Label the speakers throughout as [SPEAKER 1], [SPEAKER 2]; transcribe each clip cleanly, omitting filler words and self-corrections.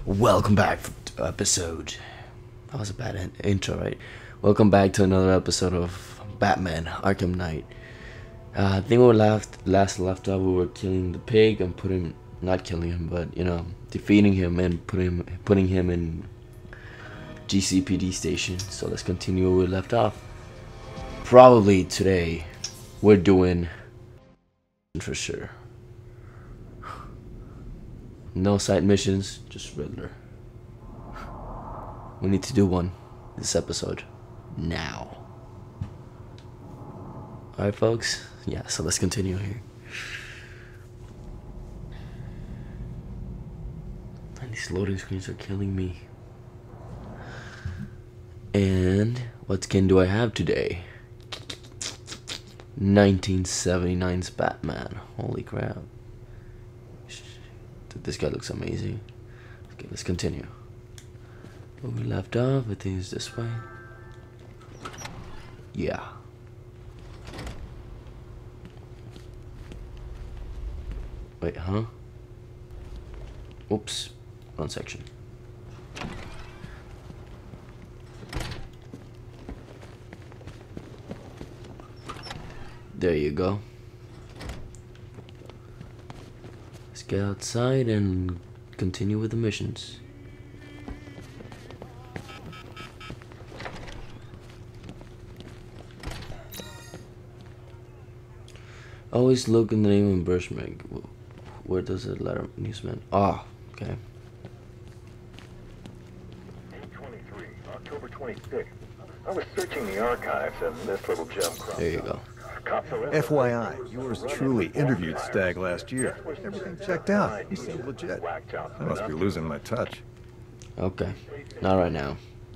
[SPEAKER 1] Welcome back to episode. That was a bad intro, right? Welcome back to another episode of Batman: Arkham Knight. I think we left off. We were killing the pig and not killing him, but defeating him and putting him in GCPD station. So let's continue where we left off. Probably today we're doing for sure. No side missions, just Riddler. We need to do one this episode now. Alright, folks. Yeah, so let's continue here. And these loading screens are killing me. And what skin do I have today? 1979's Batman. Holy crap. Dude, this guy looks amazing. Okay, let's continue. Where we left off, I think it's this way. Yeah. Wait, huh? Oops. Wrong section. There you go. Let's get outside and continue with the missions. Always look in the name of Birchmark. Where does it letter newsman? Ah, okay.
[SPEAKER 2] 8/23, October 26th. I was searching the archives and this little gem cropped
[SPEAKER 1] There you go.
[SPEAKER 3] FYI, yours truly interviewed Stag last year. Everything checked out. He seemed legit. I must be losing my touch.
[SPEAKER 1] Okay. Not right now.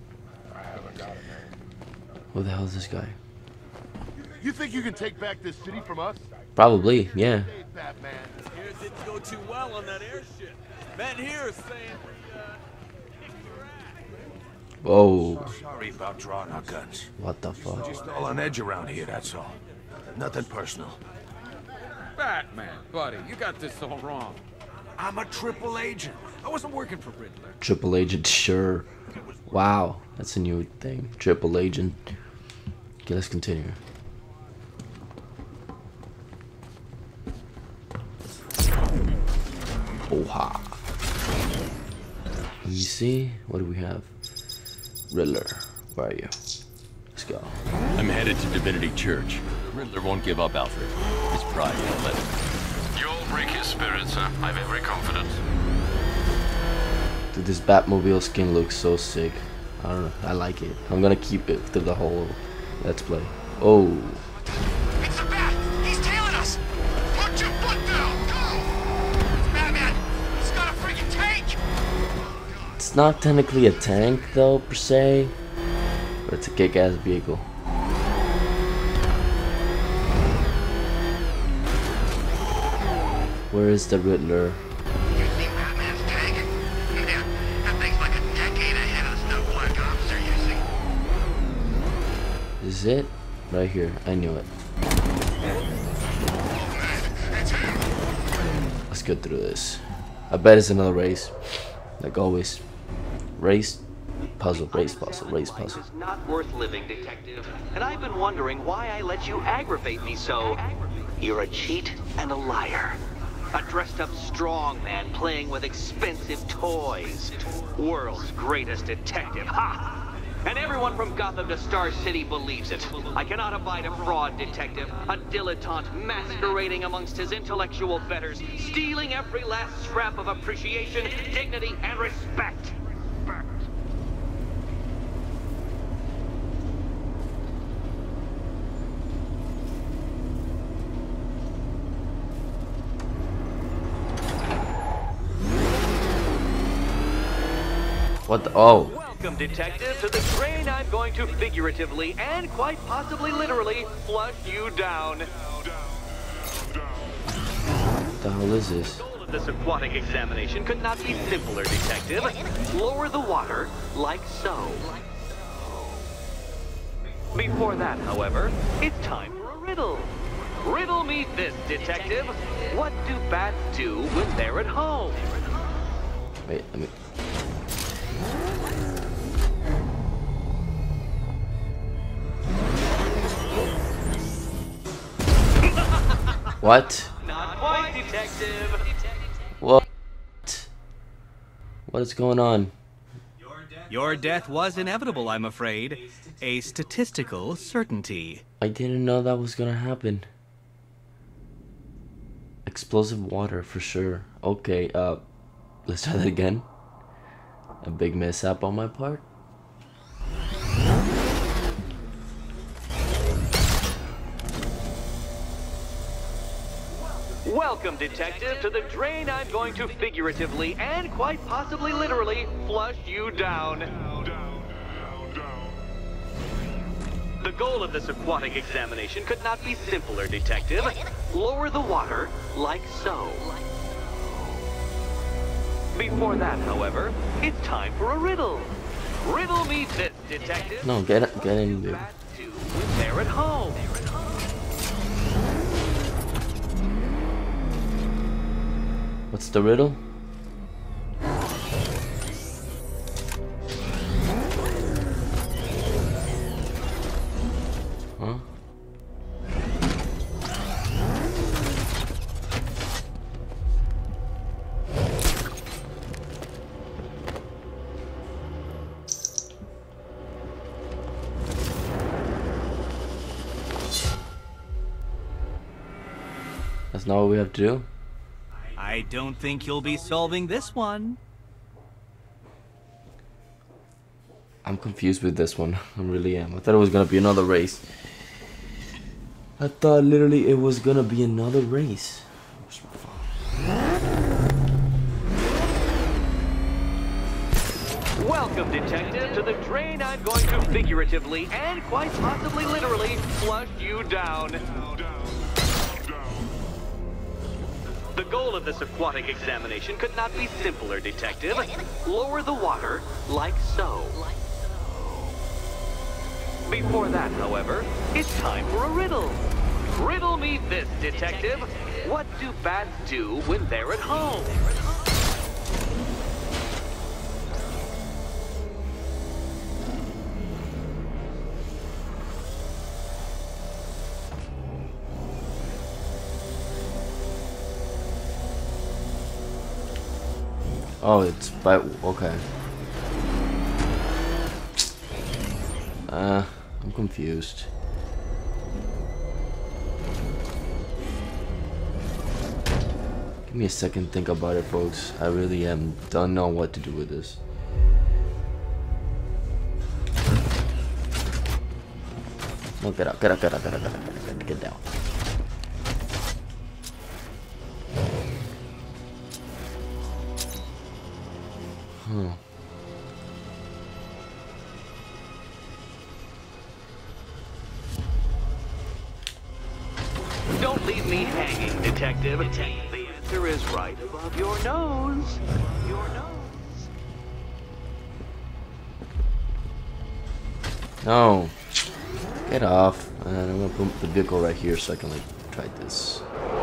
[SPEAKER 1] Who the hell is this guy?
[SPEAKER 4] You think you can take back this city from us?
[SPEAKER 1] Probably, yeah.
[SPEAKER 4] Hey, Batman.
[SPEAKER 5] Here it didn't go too well on that airship. Men here is saying
[SPEAKER 1] Whoa.
[SPEAKER 6] Sorry about drawing our guns.
[SPEAKER 1] What the fuck?
[SPEAKER 6] Just all on edge around here, that's all. Nothing personal.
[SPEAKER 5] Batman, buddy, you got this all wrong.
[SPEAKER 6] I'm a triple agent. I wasn't working for Riddler.
[SPEAKER 1] Triple Agent, sure. Wow, that's a new thing. Triple Agent. Okay, let's continue. Oha. Let me see. What do we have? Riddler, where are you? Let's go.
[SPEAKER 7] I'm headed to Divinity Church. Riddler won't give up, Alfred. His pride won't let him.
[SPEAKER 8] You'll break his spirit, sir. I've every confidence.
[SPEAKER 1] Dude, this Batmobile skin looks so sick. I don't know. I like it. I'm gonna keep it through the whole Let's Play. Oh.
[SPEAKER 9] It's the Bat! He's tailing us! Put your foot down! Go! It's Batman! He's got a freaking tank!
[SPEAKER 1] It's not technically a tank, though, per se. But it's a kick-ass vehicle. Where is the Riddler?
[SPEAKER 9] You see Batman's tank? Man, that thing's like a decade ahead of the stuff Black Ops are using.
[SPEAKER 1] This is it? Right here. I knew it. Let's get through this. I bet it's another race. Like always. Race, puzzle, race, puzzle, race, puzzle.
[SPEAKER 10] It's not worth living, detective. And I've been wondering why I let you aggravate me so. You're a cheat and a liar. A dressed-up strongman playing with expensive toys. World's greatest detective. Ha! And everyone from Gotham to Star City believes it. I cannot abide a fraud detective, a dilettante masquerading amongst his intellectual betters, stealing every last scrap of appreciation, dignity, and respect.
[SPEAKER 1] What the? Oh.
[SPEAKER 10] Welcome, detective, to the train I'm going to figuratively and quite possibly literally flush you down.
[SPEAKER 1] What the hell is this?
[SPEAKER 10] The goal of this aquatic examination could not be simpler, detective. Lower the water like so. Before that, however, it's time for a riddle. Riddle me this, detective. What do bats do when they're at home?
[SPEAKER 1] Wait, let me... What?
[SPEAKER 10] Not quite, Detective.
[SPEAKER 1] What? What is going on?
[SPEAKER 11] Your death was inevitable, I'm afraid. A statistical certainty.
[SPEAKER 1] I didn't know that was gonna happen. Explosive water for sure. Okay, let's try that again. A big mishap on my part.
[SPEAKER 10] Welcome, Detective, to the drain I'm going to figuratively and quite possibly literally flush you down. The goal of this aquatic examination could not be simpler, Detective. Lower the water like so. Before that, however, it's time for a riddle. Riddle me this, Detective.
[SPEAKER 1] No, get in there.
[SPEAKER 10] They're at home.
[SPEAKER 1] What's the riddle? Huh? That's not what we have to do.
[SPEAKER 11] I don't think you'll be solving this one.
[SPEAKER 1] I'm confused with this one. I really am. I thought it was gonna be another race. I thought literally it was gonna be another race.
[SPEAKER 10] Welcome, Detective, to the drain I'm going to figuratively and quite possibly literally flush you down. The goal of this aquatic examination could not be simpler, Detective. Lower the water like so. Before that, however, it's time for a riddle. Riddle me this, Detective. What do bats do when they're at home?
[SPEAKER 1] Oh, it's by okay. I'm confused. Give me a second to think about it, folks. I really don't know what to do with this. No, get out, get down.
[SPEAKER 10] Don't leave me hanging, Detective. The answer is right above your nose. Your nose.
[SPEAKER 1] No. Get off. And I'm gonna put the vehicle right here so I can like try this.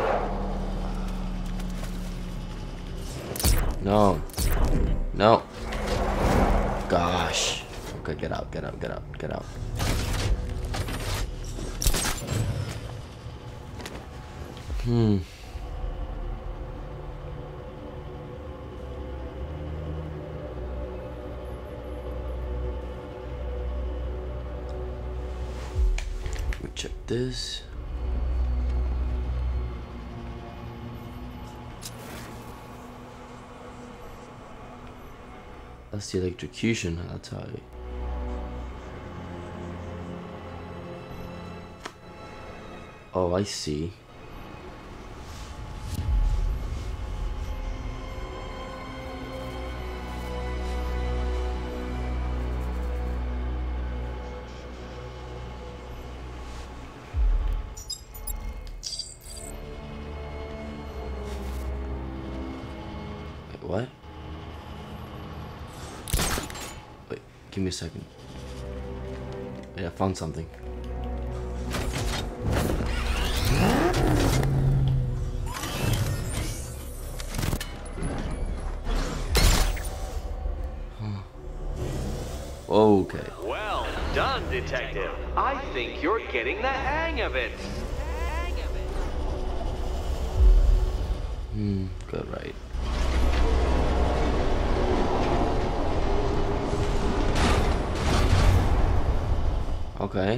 [SPEAKER 1] No. No. Gosh. Okay, get out. We check this. That's the electrocution, I'll tell you. Oh, I see. Wait, what? Wait, give me a second. Yeah, I found something. Okay.
[SPEAKER 10] Well done, Detective. I think you're getting the hang of it.
[SPEAKER 1] Good, right. Okay.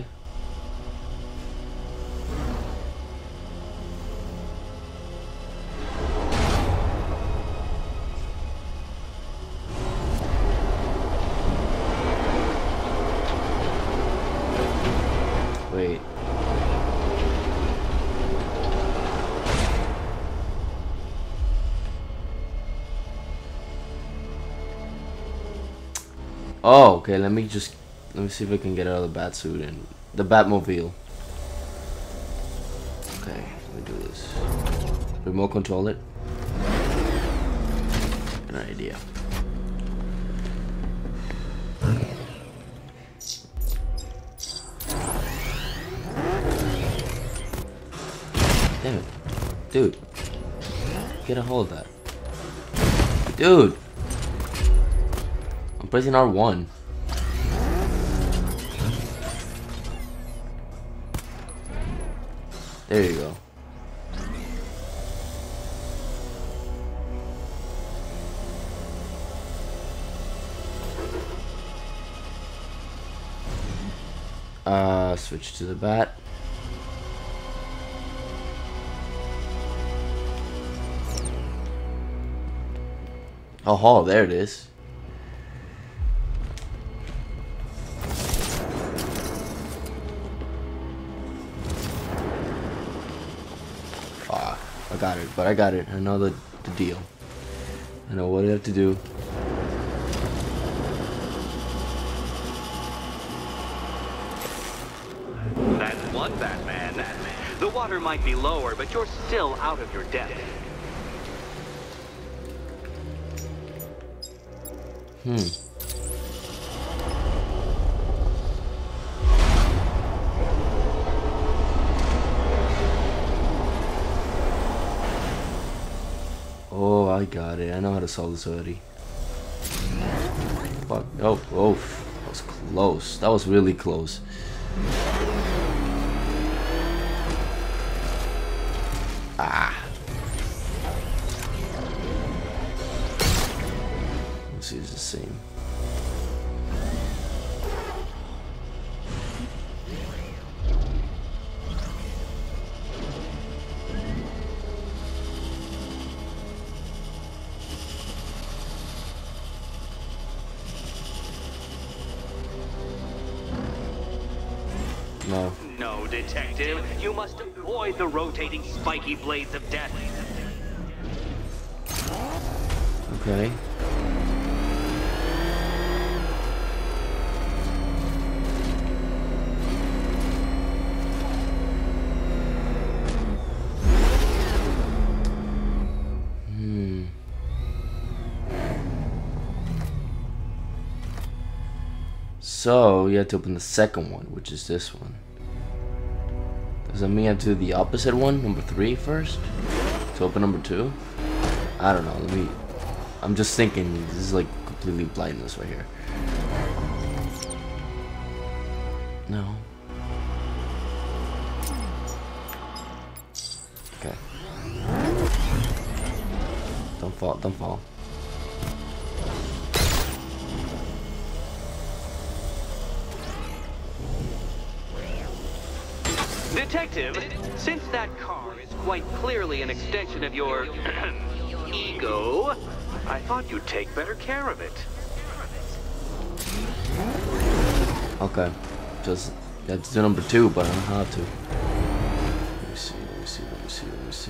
[SPEAKER 1] Wait. Oh, okay, let me see if I can get out of the bat suit and the Batmobile. Okay, let me do this. Remote control it. An idea. Damn it. Dude. Get a hold of that. Dude! I'm pressing R1. There you go. Switch to the bat. Oh, there it is. Ah, I got it, but I got it. I know the deal. I know what I have to do.
[SPEAKER 10] That's one Batman. The water might be lower, but you're still out of your depth.
[SPEAKER 1] Oh, I got it. I know how to solve this already. Fuck. Oh, that was close. That was really close. Ah. Let's see, it's the same. No.
[SPEAKER 10] No, detective. You must avoid the rotating spiky blades of death.
[SPEAKER 1] Okay. So you have to open the second one, which is this one. Does that mean I have to do the opposite one, number 3 first? To open number 2? I don't know, I'm just thinking, this is like completely blindness right here. No. Okay. Don't fall.
[SPEAKER 10] Detective, since that car is quite clearly an extension of your ego, I thought you'd take better care of it.
[SPEAKER 1] Okay. Just that's the number 2, but I don't know how to. Let me see.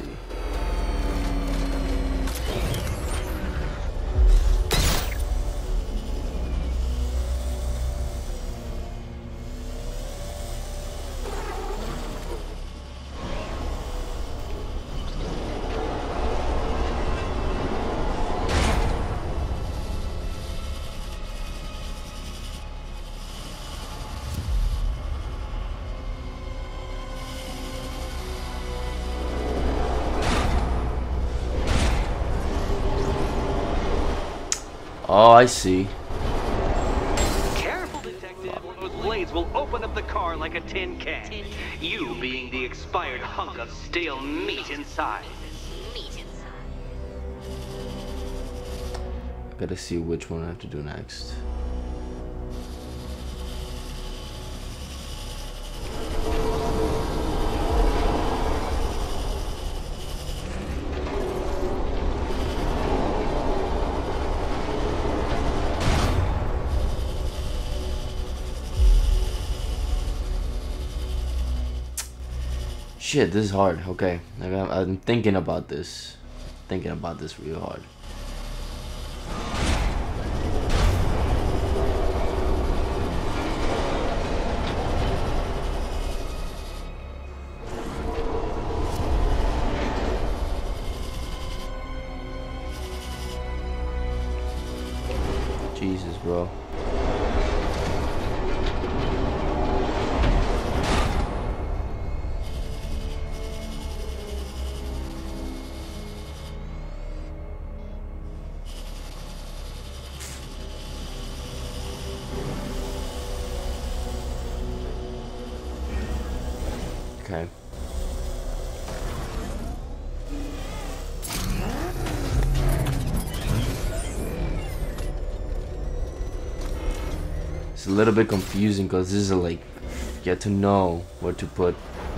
[SPEAKER 1] Oh, I see.
[SPEAKER 10] Careful, detective, or those blades will open up the car like a tin can. You being the expired hunk of stale meat inside.
[SPEAKER 1] Gotta see which one I have to do next. Shit, this is hard. Okay, I'm thinking about this. Thinking about this real hard. Jesus, bro. Okay. It's a little bit confusing because this is like you have to know where to put.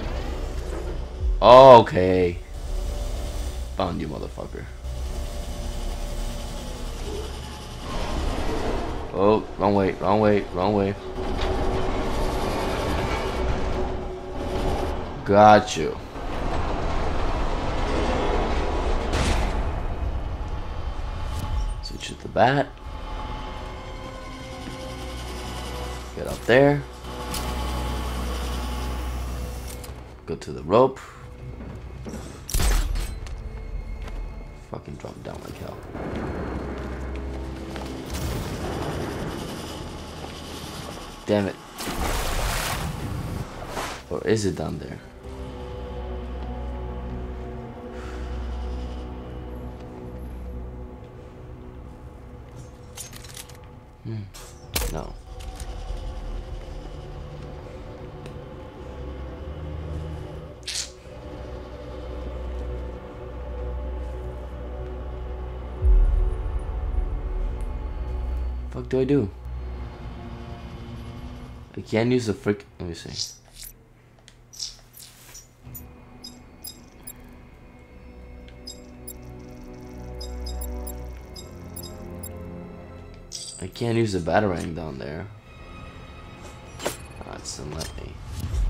[SPEAKER 1] Oh, okay. Found you, motherfucker. Oh, wrong way, wrong way, wrong way. Got you. Switch to the bat. Get up there. Go to the rope. Fucking drop down like hell. Damn it. Or is it down there? No. Fuck do I do? I can't use the frick. Let me see. I can't use the batarang down there. Ah, it's not let me.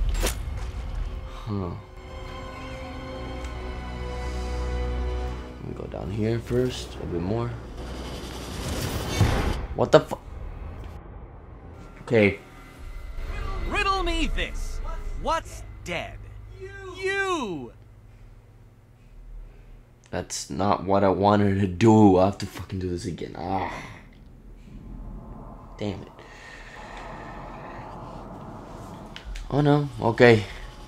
[SPEAKER 1] Huh. Let me go down here first, a bit more. What the fuck? Okay.
[SPEAKER 11] Riddle me this. What's dead? You!
[SPEAKER 1] That's not what I wanted to do. I have to fucking do this again. Ah. Damn it. Oh no, okay.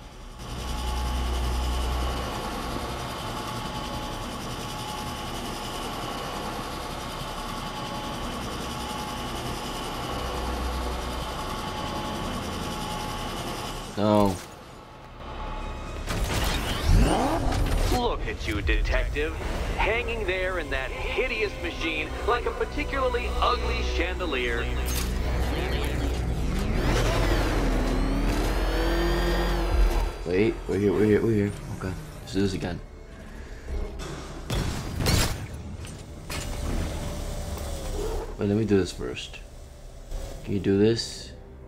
[SPEAKER 1] No.
[SPEAKER 10] Look at you, detective. Hanging there in that hideous machine like a particularly ugly chandelier.
[SPEAKER 1] Wait, we're here. Okay, let's do this again. Wait, let me do this first. Can you do this?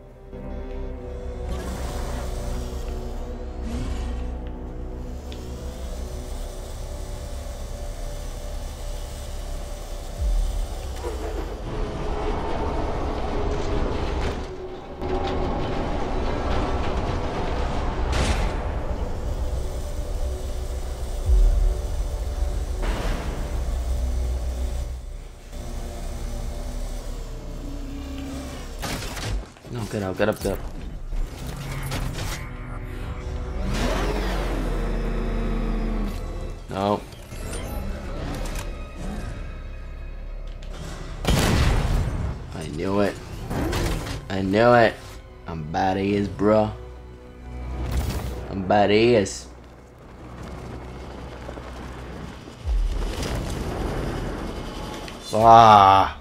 [SPEAKER 1] No, get out, get up there. No. I knew it. I knew it. I'm bad as, bro. I'm bad as. Ah!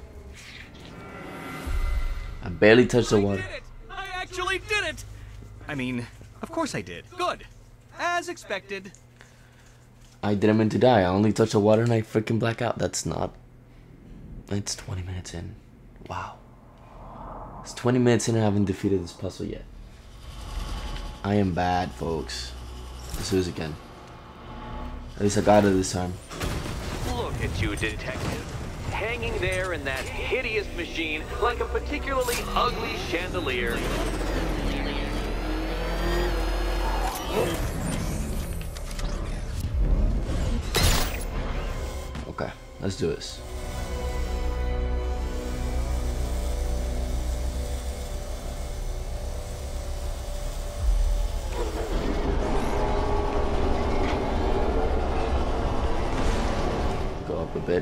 [SPEAKER 1] I barely touched the water.
[SPEAKER 11] I actually did it! I mean, of course I did. Good. As expected.
[SPEAKER 1] I didn't mean to die. I only touched the water and I freaking black out. That's not... It's 20 minutes in. Wow. It's 20 minutes in and I haven't defeated this puzzle yet. I am bad, folks. Let's do this again. At least I got it this time.
[SPEAKER 10] Look at you, detective. Hanging there in that hideous machine like a particularly ugly chandelier.
[SPEAKER 1] Okay, let's do this. Go up a bit.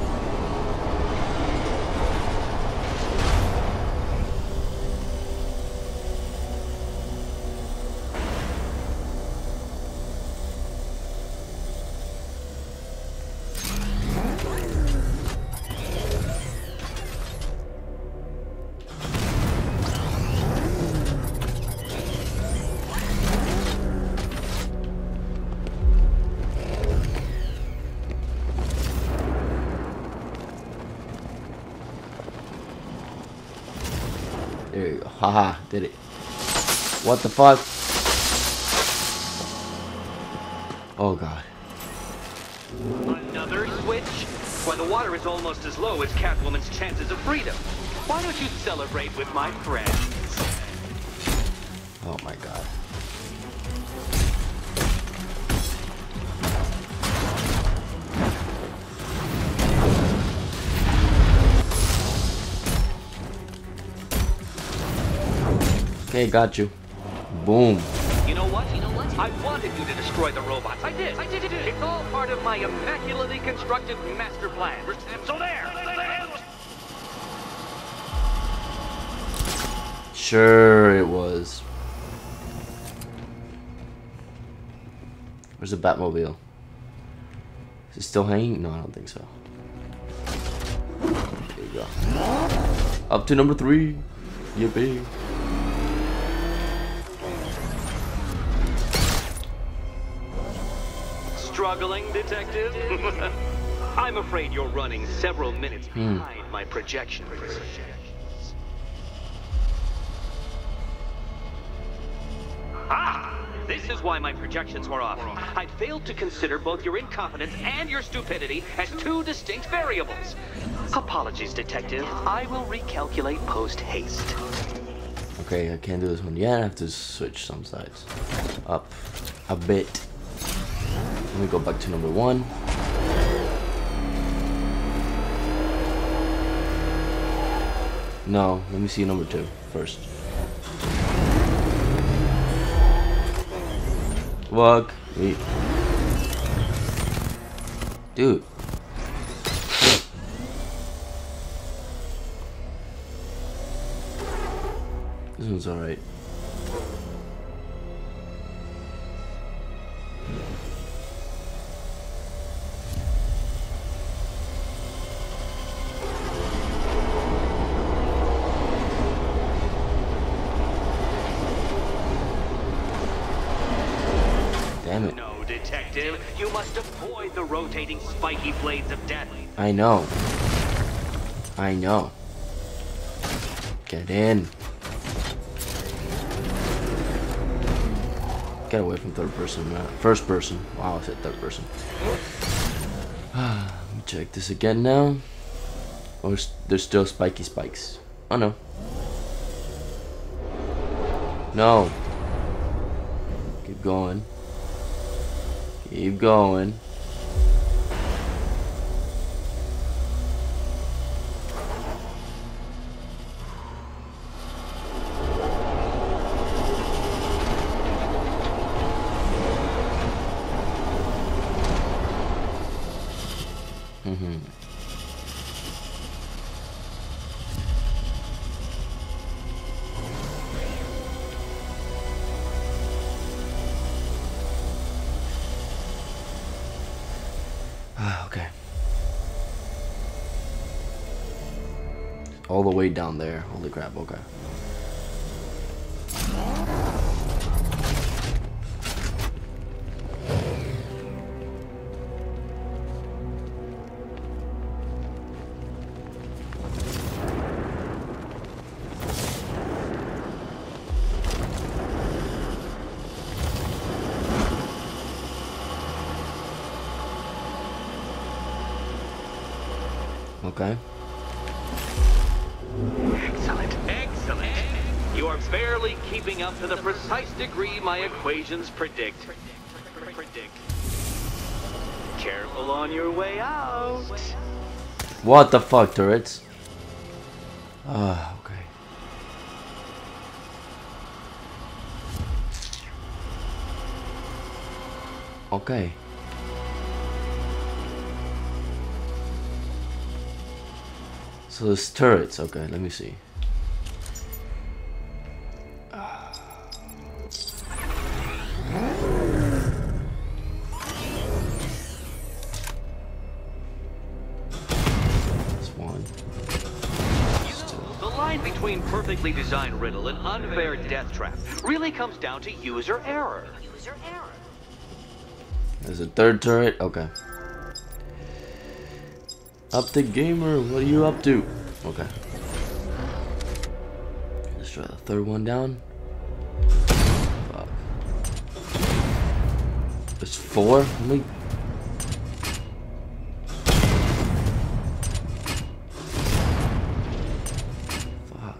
[SPEAKER 1] There you go. Haha, did it. What the fuck? Oh god.
[SPEAKER 10] Another switch? Why, the water is almost as low as Catwoman's chances of freedom. Why don't you celebrate with my friends?
[SPEAKER 1] Oh my god. Okay, got you. Boom.
[SPEAKER 10] You know what? I wanted you to destroy the robots. I did. It's all part of my immaculately constructed master plan. So there.
[SPEAKER 1] Sure it was. Where's the Batmobile? Is it still hanging? No, I don't think so. There you go. Up to number 3. Yippee.
[SPEAKER 10] Struggling, detective? I'm afraid you're running several minutes behind my projections. Ah! This is why my projections were off. I failed to consider both your incompetence and your stupidity as two distinct variables. Apologies, detective. I will recalculate post-haste.
[SPEAKER 1] Okay, I can't do this one yet. I have to switch some sides. Up a bit. Let me go back to number 1. No, let me see number 2 first. Walk. Wait. Dude. This one's alright. Damn it.
[SPEAKER 10] No, detective. You must avoid the rotating spiky blades of death.
[SPEAKER 1] I know. I know. Get in. Get away from third person, man. First person. Wow, I said third person. Let me check this again now. Or there's still spiky spikes. Oh no. No. Keep going. Keep going. All the way down there. Holy crap, okay. Okay.
[SPEAKER 10] Excellent, excellent. You are barely keeping up to the precise degree my equations predict. Careful on your way out.
[SPEAKER 1] What the fuck, turrets? Okay. Okay. So there's turrets. Okay, let me see.
[SPEAKER 10] The line between perfectly designed riddle and unfair death trap really comes down to user error.
[SPEAKER 1] There's a third turret. Okay. Uptick Gamer, what are you up to? Okay. Let's try the third one down. Fuck. There's 4? Let me... Fuck.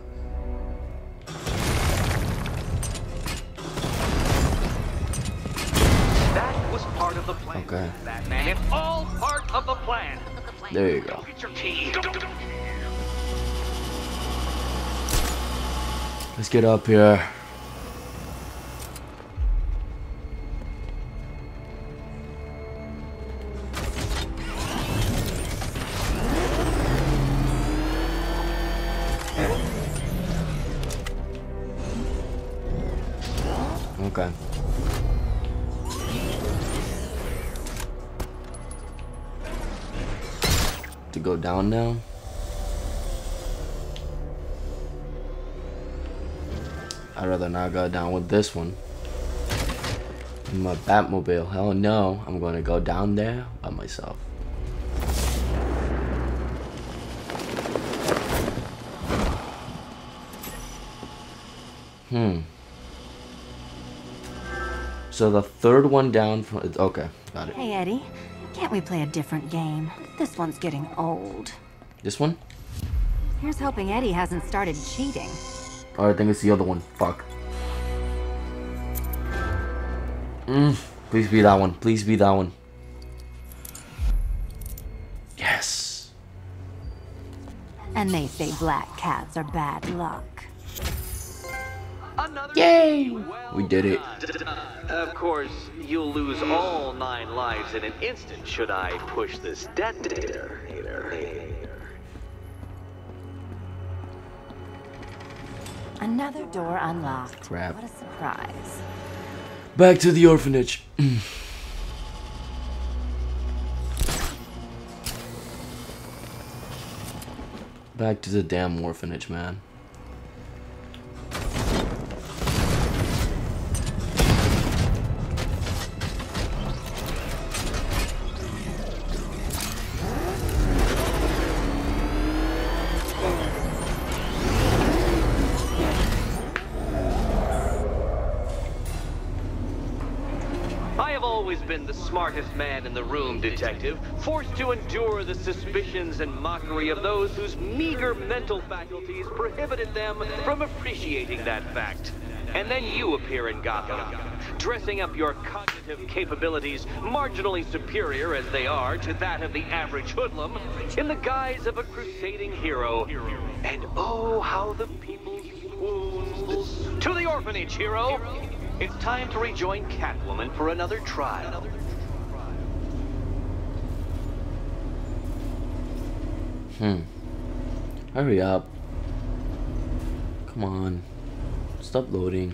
[SPEAKER 10] That was part of the plan.
[SPEAKER 1] Okay.
[SPEAKER 10] Batman, it's all part of the plan.
[SPEAKER 1] There you go.
[SPEAKER 10] Get your key.
[SPEAKER 1] Let's get up here. Okay. To go down now. I'd rather not go down with this one. My Batmobile. Hell no. I'm gonna go down there by myself. So the third one down from... Okay, got it.
[SPEAKER 12] Hey, Eddie. Can't we play a different game? This one's getting old.
[SPEAKER 1] This one?
[SPEAKER 12] Here's hoping Eddie hasn't started cheating.
[SPEAKER 1] Oh, I think it's the other one. Fuck. Please be that one. Please be that one. Yes.
[SPEAKER 12] And they say black cats are bad luck.
[SPEAKER 1] Yay! We did it.
[SPEAKER 10] Of course, you'll lose all 9 lives in an instant should I push this detonator.
[SPEAKER 12] Another door unlocked.
[SPEAKER 1] Crap.
[SPEAKER 12] What a surprise.
[SPEAKER 1] Back to the orphanage. Back to the damn orphanage, man.
[SPEAKER 10] Been the smartest man in the room, Detective, forced to endure the suspicions and mockery of those whose meager mental faculties prohibited them from appreciating that fact. And then you appear in Gotham, dressing up your cognitive capabilities marginally superior as they are to that of the average hoodlum, in the guise of a crusading hero. And oh, how the people swooned. To the orphanage, hero! It's time to rejoin Catwoman for another trial.
[SPEAKER 1] Hurry up. Come on. Stop loading.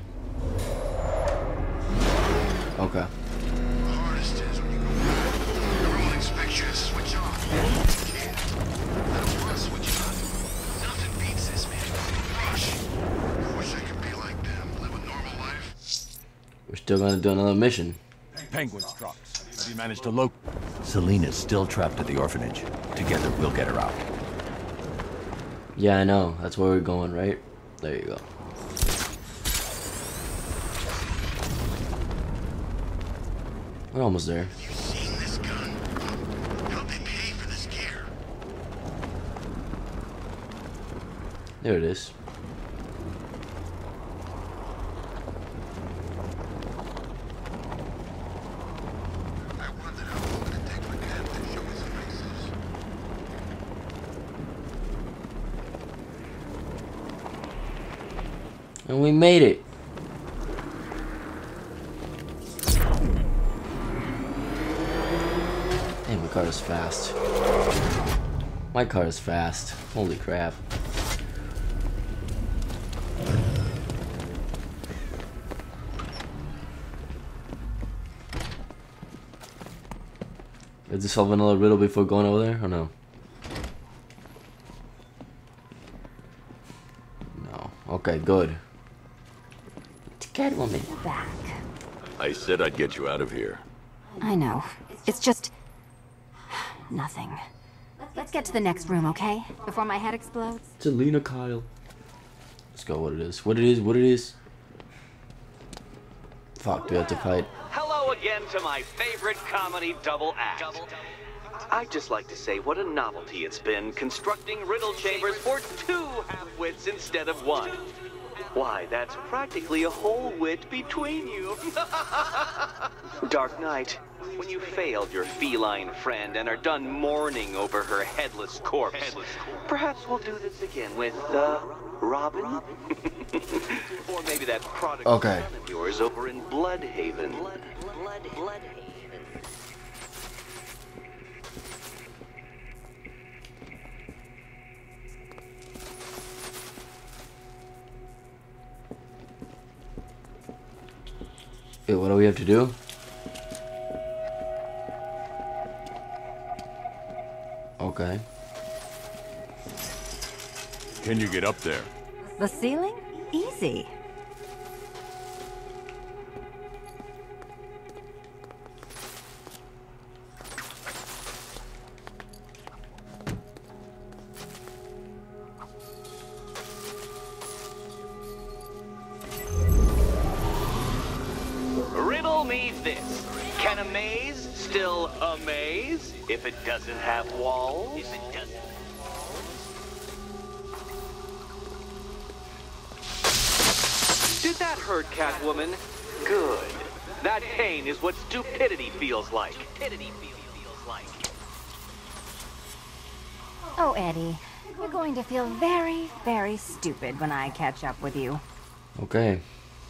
[SPEAKER 1] Okay.
[SPEAKER 9] The hardest is when you go. Everyone expects you to switch off. You can't. I don't want to switch on. Nothing
[SPEAKER 1] still gonna do another mission.
[SPEAKER 4] Penguin's trucks. Have you managed to locate? Selena's still trapped at the orphanage. Together, we'll get her out.
[SPEAKER 1] Yeah, I know. That's where we're going, right? There you go. We're almost there.
[SPEAKER 9] You've seen this gun. How'd they pay for this gear?
[SPEAKER 1] There it is.
[SPEAKER 9] I wondered how long it'd take for Cap to show his faces.
[SPEAKER 1] And we made it. Damn, my car is fast. My car is fast. Holy crap. Did you solve another riddle before going over there, or no? No. Okay, good. Catwoman.
[SPEAKER 12] Back.
[SPEAKER 7] I said I'd get you out of here.
[SPEAKER 12] I know. It's just... nothing. Let's get to the next room, okay? Before my head explodes.
[SPEAKER 1] Selena Kyle. Let's go. What it is. What it is. What it is. Fuck, do we have to fight?
[SPEAKER 10] Hello again to my favorite comedy double act. I'd just like to say what a novelty it's been constructing riddle chambers for 2 half-wits instead of 1. Why, that's practically a whole wit between you. Dark Knight, when you failed your feline friend and are done mourning over her headless corpse, perhaps we'll do this again with, Robin? Or maybe that prodigal son of yours over in Bloodhaven.
[SPEAKER 1] Wait, what do we have to do? Okay.
[SPEAKER 7] Can you get up there?
[SPEAKER 12] The ceiling? Easy.
[SPEAKER 10] Riddle me this. Can a maze still amaze if it doesn't have walls? Did that hurt, Catwoman? Good. That pain is what stupidity feels like.
[SPEAKER 12] Oh, Eddie, you're going to feel very, very stupid when I catch up with you.
[SPEAKER 1] Okay.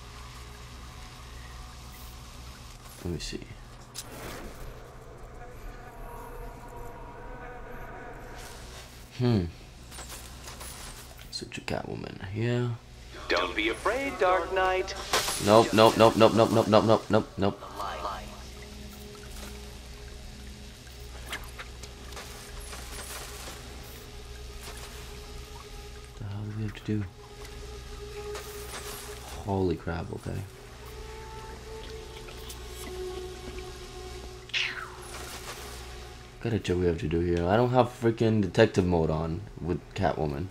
[SPEAKER 1] Let me see. Such a Catwoman. Yeah.
[SPEAKER 10] Don't be afraid, Dark Knight.
[SPEAKER 1] Nope, nope, nope, nope, nope, nope, nope, nope, nope, nope. What the hell do we have to do? Holy crap, okay. Gotta check what we have to do here. I don't have freaking detective mode on with Catwoman.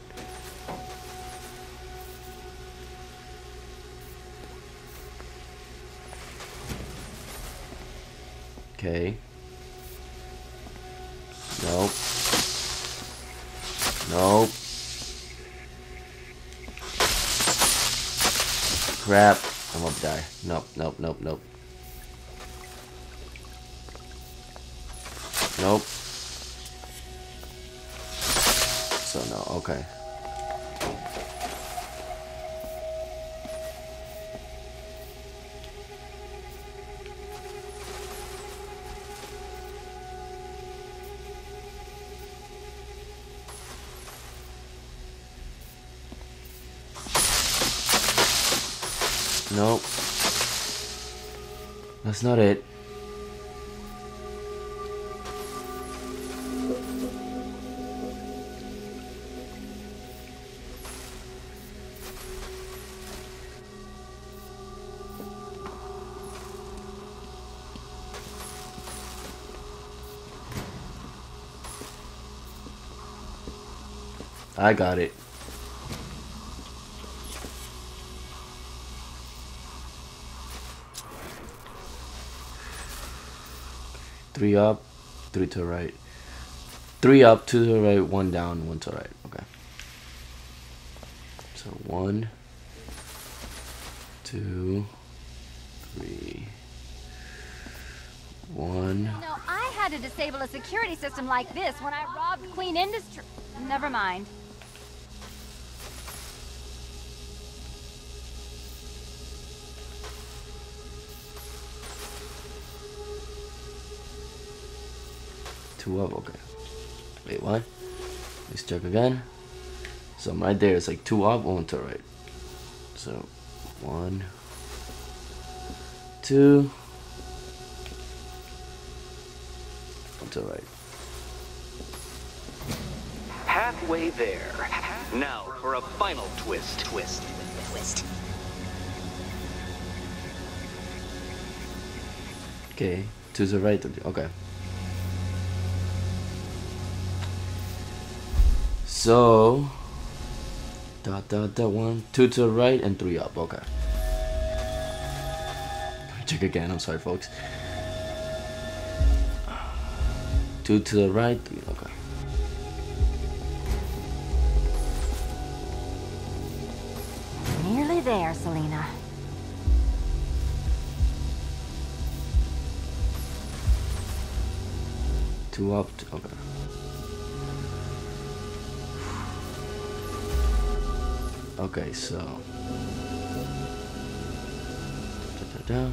[SPEAKER 1] Okay. Nope. Nope. Crap. I'm up to die. Nope, nope, nope, nope. Nope. So no, okay. Nope. That's not it. I got it. Three up, three to the right. Three up, two to the right, one down, one to the right. Okay. So 1, 2, 3. 1.
[SPEAKER 12] No, I had to disable a security system like this when I robbed Queen Industry. Never mind.
[SPEAKER 1] Two up, okay. Wait, what? Let's check again. So right there, it's like 2 up, 1 to the right. So 1, 2. To the right.
[SPEAKER 10] Halfway there. Now for a final twist. Twist.
[SPEAKER 1] Okay, 2 to the right. Okay. So, 1, 2 to the right and 3 up. Okay. Check again. I'm sorry, folks. 2 to the right, 3, okay.
[SPEAKER 12] Nearly there, Selena.
[SPEAKER 1] Two up, okay. Okay, so. Da.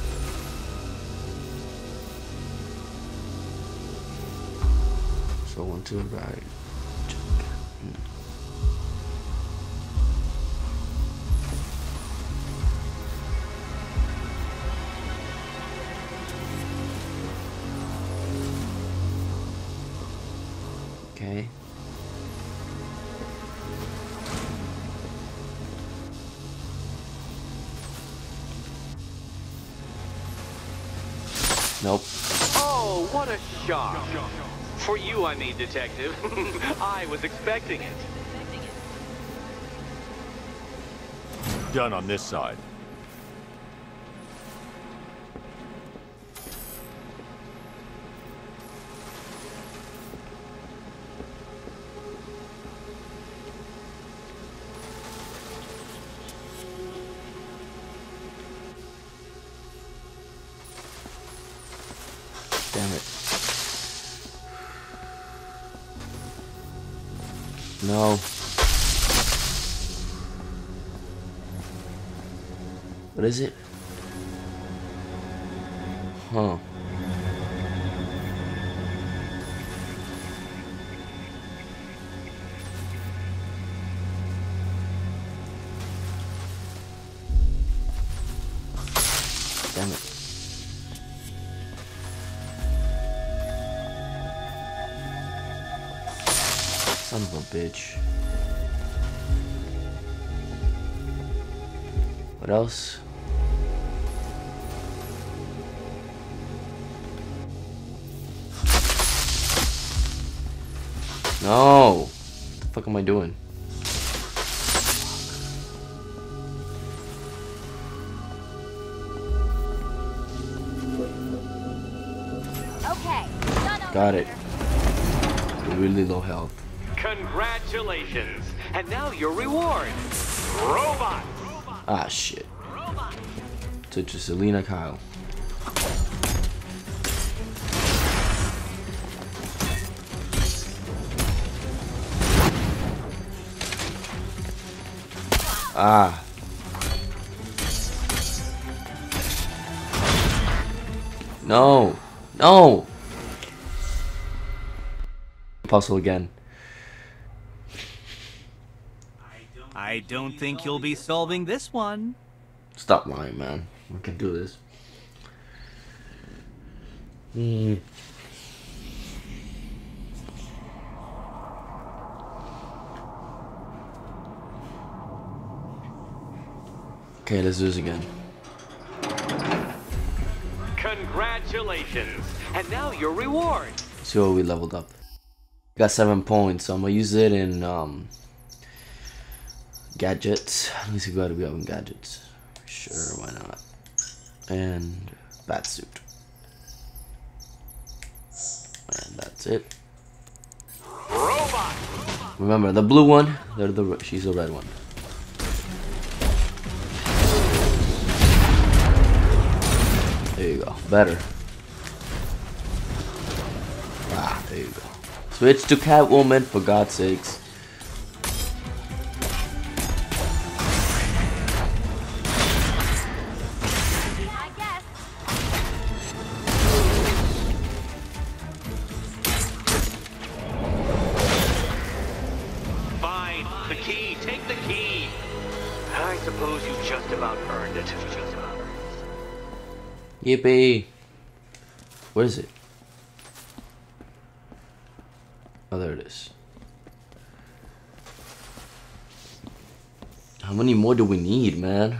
[SPEAKER 1] So 1 to the right. Okay. Nope.
[SPEAKER 10] Oh, what a shock. For you, I mean, Detective. I was expecting it.
[SPEAKER 4] Done on this side.
[SPEAKER 1] Damn it. No. What is it? Huh. Damn it. Son of a bitch. What else? No! What the fuck am I doing?
[SPEAKER 12] Okay.
[SPEAKER 1] Got it. Really low health.
[SPEAKER 10] Congratulations. And now your reward. Robot.
[SPEAKER 1] Ah, shit. Such as Selena Kyle. Ah. No. No. Puzzle again.
[SPEAKER 11] I don't think you'll be solving this one.
[SPEAKER 1] Stop lying, man. We can do this. Okay, let's do this again.
[SPEAKER 10] Congratulations. And now your reward.
[SPEAKER 1] See what we leveled up. Got 7 points, so I'm gonna use it in gadgets. Let me see what we have in gadgets. Sure, why not? And bat suit. And that's it.
[SPEAKER 9] Robot.
[SPEAKER 1] Remember the blue one. She's the red one. There you go. Better. Ah, there you go. Switch to Catwoman, for God's sakes.
[SPEAKER 10] Fine. The key. Take the key. I suppose you just about earned it.
[SPEAKER 1] Yippee. Where is it? Oh, there it is. How many more do we need, man?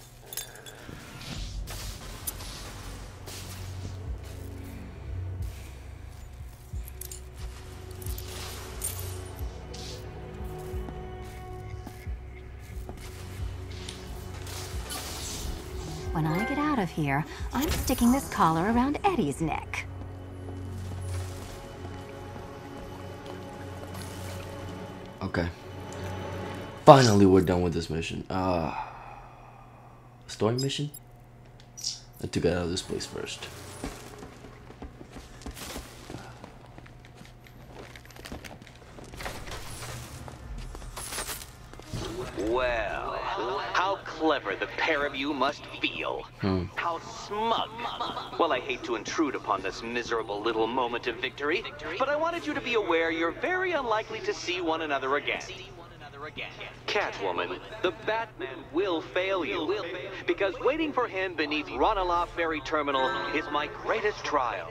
[SPEAKER 12] When I get out of here, I'm sticking this collar around Eddie's neck.
[SPEAKER 1] Okay. Finally, we're done with this mission. Story mission? I have to get out of this place first.
[SPEAKER 10] Well, how clever the pair of you must feel. How smug. Well, I hate to intrude upon this miserable little moment of victory, but I wanted you to be aware you're very unlikely to see one another again. Catwoman, the Batman will fail you, because waiting for him beneath Ranelagh Ferry Terminal is my greatest trial.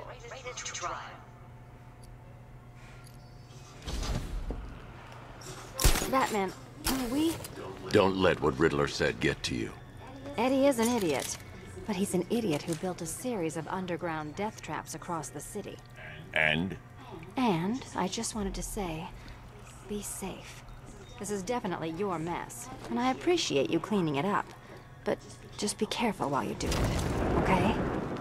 [SPEAKER 12] Batman, we...
[SPEAKER 4] Don't let what Riddler said get to you.
[SPEAKER 12] Eddie is an idiot, but he's an idiot who built a series of underground death traps across the city.
[SPEAKER 4] And?
[SPEAKER 12] And I just wanted to say, be safe. This is definitely your mess, and I appreciate you cleaning it up. But just be careful while you do it, okay?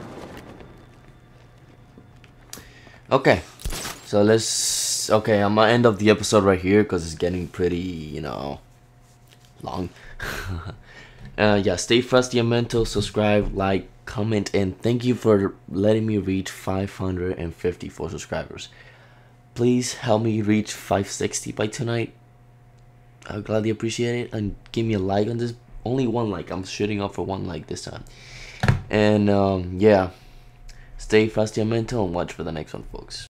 [SPEAKER 1] Okay. So let's... Okay, I'm gonna end up the episode right here because it's getting pretty, you know, long. Yeah, stay frosty and mental. Subscribe, like, comment, and thank you for letting me reach 554 subscribers. Please help me reach 560 by tonight. I'll gladly appreciate it, and give me a like on this. Only one like. I'm shooting up for one like this time. And yeah, stay frosty and mental and watch for the next one, folks.